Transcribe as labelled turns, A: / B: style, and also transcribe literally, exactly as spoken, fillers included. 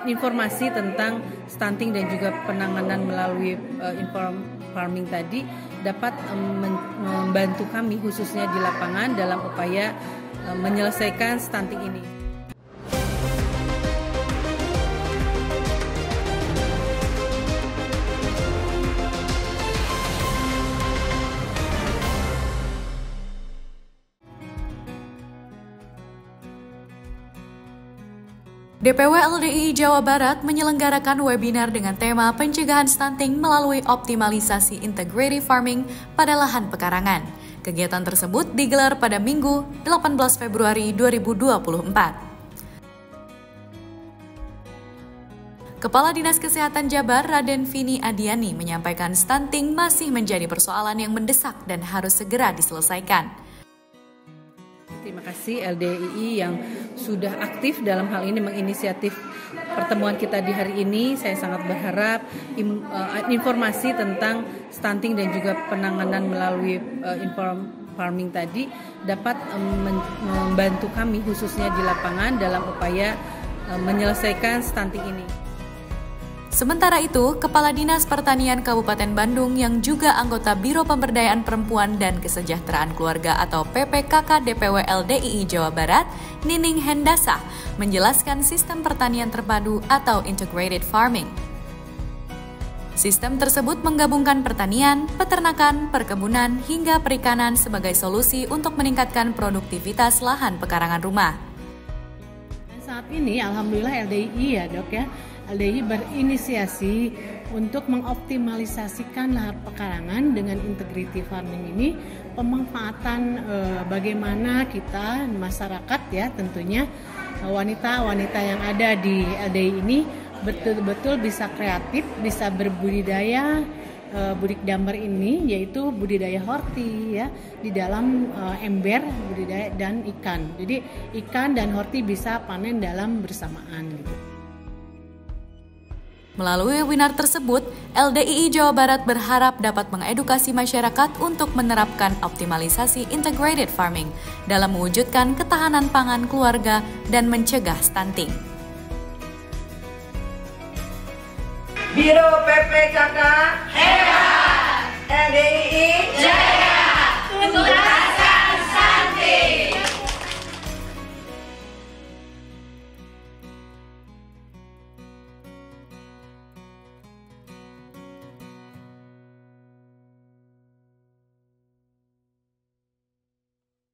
A: informasi tentang stunting dan juga penanganan melalui uh, inform farming tadi dapat um, membantu kami khususnya di lapangan dalam upaya uh, menyelesaikan stunting ini.
B: D P W L D I I Jawa Barat menyelenggarakan webinar dengan tema pencegahan stunting melalui optimalisasi integrative farming pada lahan pekarangan. Kegiatan tersebut digelar pada Minggu, delapan belas Februari dua ribu dua puluh empat. Kepala Dinas Kesehatan Jabar, Raden Vini Adiani, menyampaikan stunting masih menjadi persoalan yang mendesak dan harus segera diselesaikan.
A: Terima kasih L D I I yang sudah aktif dalam hal ini menginisiatif pertemuan kita di hari ini. Saya sangat berharap im, uh, informasi tentang stunting dan juga penanganan melalui uh, inform farming tadi dapat um, membantu kami khususnya di lapangan dalam upaya uh, menyelesaikan stunting ini.
B: Sementara itu, Kepala Dinas Pertanian Kabupaten Bandung yang juga anggota Biro Pemberdayaan Perempuan dan Kesejahteraan Keluarga atau P P K K D P W L D I I Jawa Barat, Nining Hendasah, menjelaskan sistem pertanian terpadu atau integrated farming. Sistem tersebut menggabungkan pertanian, peternakan, perkebunan, hingga perikanan sebagai solusi untuk meningkatkan produktivitas lahan pekarangan rumah.
C: Saat ini, alhamdulillah L D I I ya dok ya, L D I I berinisiasi untuk mengoptimalisasikan lahan pekarangan dengan integrative farming ini, pemanfaatan e, bagaimana kita masyarakat ya tentunya wanita-wanita yang ada di L D I I ini betul-betul bisa kreatif, bisa berbudidaya e, budik damar ini, yaitu budidaya horti ya di dalam e, ember budidaya dan ikan. Jadi ikan dan horti bisa panen dalam bersamaan gitu.
B: Melalui webinar tersebut, L D I I Jawa Barat berharap dapat mengedukasi masyarakat untuk menerapkan optimalisasi integrated farming dalam mewujudkan ketahanan pangan keluarga dan mencegah stunting.
D: Biro P P K K hebat, L D I I jaya.